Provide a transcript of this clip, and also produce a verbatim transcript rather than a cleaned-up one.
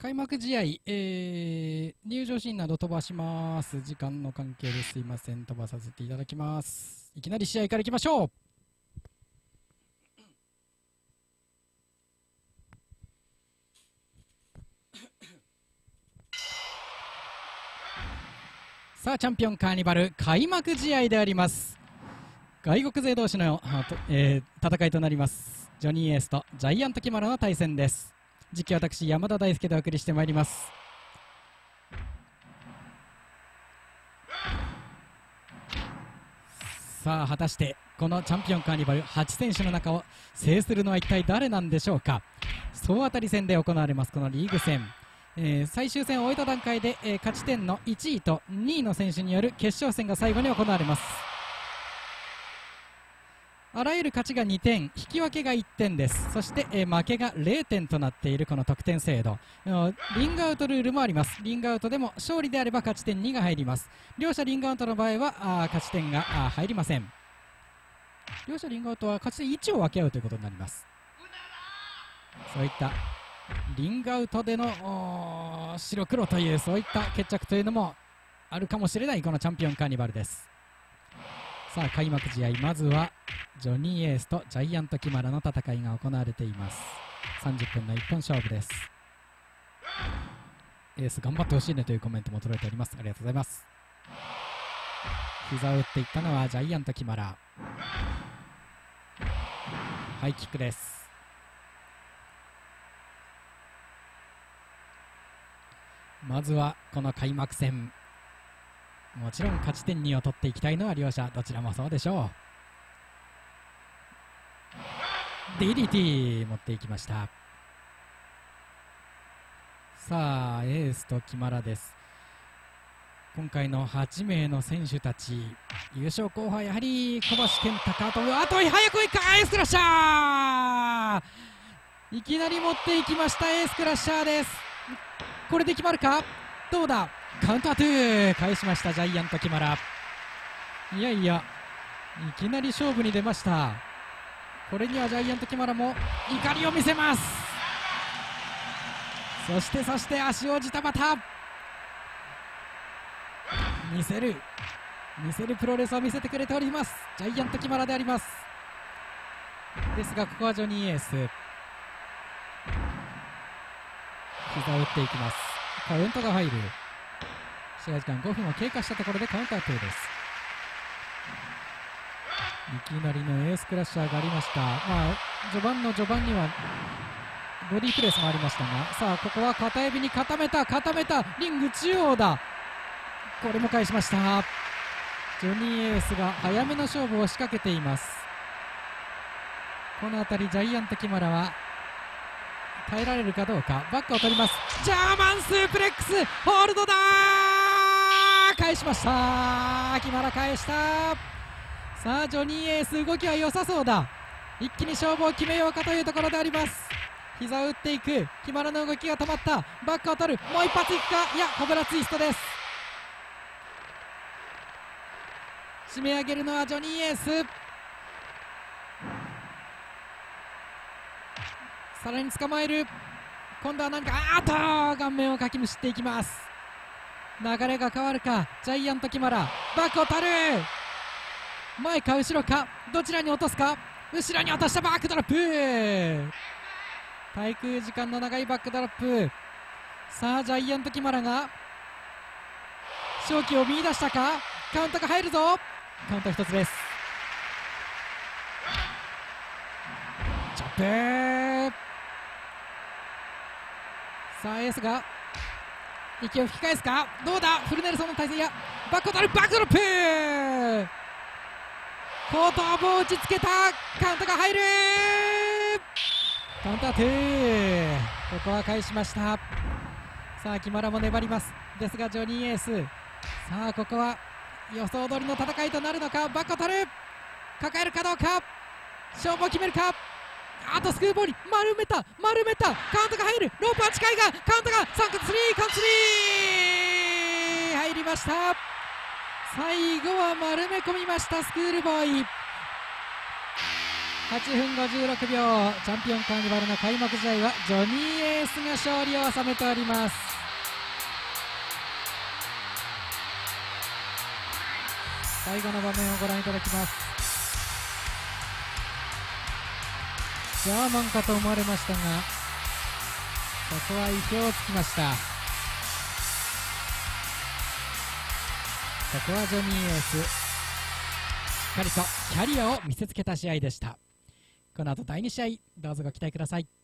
開幕試合、えー、入場シーンなど飛ばします。時間の関係ですいません、飛ばさせていただきます。いきなり試合からいきましょう。さあチャンピオンカーニバル開幕試合であります。外国勢同士の、えー、戦いとなります。ジョニーエースとジャイアントキマラの対戦です。実況私山田大輔でお送りしてまいります。さあ果たしてこのチャンピオンカーニバルはち選手の中を制するのは一体誰なんでしょうか。総当たり戦で行われますこのリーグ戦、えー、最終戦を終えた段階で、えー、勝ち点のいちいとにいの選手による決勝戦が最後に行われます。あらゆる勝ちがにてん、引き分けがいってんです。そして、えー、負けがれいてんとなっているこの得点制度、リングアウトルールもあります。リングアウトでも勝利であれば勝ち点にが入ります。両者リングアウトの場合はあ勝ち点があ入りません。両者リングアウトは勝ち点いちを分け合うということになります。そういったリングアウトでの白黒というそういった決着というのもあるかもしれないこのチャンピオンカーニバルです。さあ開幕試合、まずはジョニーエースとジャイアントキマラの戦いが行われています。さんじゅっぷんのいっぽん勝負です。エース頑張ってほしいねというコメントも届いております。ありがとうございます。膝を打っていったのはジャイアントキマラ。ハイキックです。まずはこの開幕戦、もちろん勝ち点にを取っていきたいのは両者どちらもそうでしょう。 ディーディーティー 持っていきました。さあエースとキマラです。今回のはちめいの選手たち、優勝候補はやはり小橋健太かと、あと早くいくか、エースクラッシャー、いきなり持っていきました。エースクラッシャーです。これで決まるか、どうだ、カウンタートゥー返しましたジャイアントキマラ。いやいやいきなり勝負に出ました。これにはジャイアントキマラも怒りを見せます。そしてそして足をジタバタ見せる見せるプロレスを見せてくれておりますジャイアントキマラであります。ですがここはジョニーエース、膝を打っていきます。カウントが入る。試合時間ごふんを経過したところでカウンタートゥーです。いきなりのエースクラッシャーがありました。まあ序盤の序盤にはボディープレスもありましたが、さあここは片指に固めた固めたリング中央だ。これも返しました。ジョニーエースが早めの勝負を仕掛けています。この辺りジャイアントキマラは耐えられるかどうか。バックを取ります。ジャーマンスープレックスホールドだー、返しました。キマラ返した。さあジョニーエース動きは良さそうだ。一気に勝負を決めようかというところであります。膝を打っていくキマラの動きが止まった。バックを取る、もう一発いくか、いやコブラツイストです。締め上げるのはジョニーエース。さらに捕まえる。今度は何か、あーっと顔面をかきむしっていきます。流れが変わるか。ジャイアントキマラバックを取る。前か後ろか、どちらに落とすか。後ろに落としたバックドロップ、滞空時間の長いバックドロップ。さあジャイアントキマラが勝機を見出したか。カウントが入るぞ。カウントひとつです。チョップ。さあエースが息を吹き返すか、どうだ。フルネルソンの体勢、やバックを取る、バックドロップ、後頭部を打ちつけた。カウントが入る。カウンタートゥー、ここは返しました。さあキマラも粘ります。ですがジョニーエース、さあここは予想通りの戦いとなるのか。バックを取る、抱えるかどうか、勝負を決めるか。あとスクーボーに丸めた丸めた、カウントが入る。ロープは近いがカウントがさんかつスリー、カウントスリー入りました。最後は丸め込みましたスクールボーイ。 はちふんごじゅうろくびょう、チャンピオンカーニバルの開幕試合はジョニーエースが勝利を収めております。最後の場面をご覧いただきます。ジャーマンかと思われましたが、ここは意表をつきました。ここはジョニーエース、しっかりとキャリアを見せつけた試合でした。この後だいに試合どうぞご期待ください。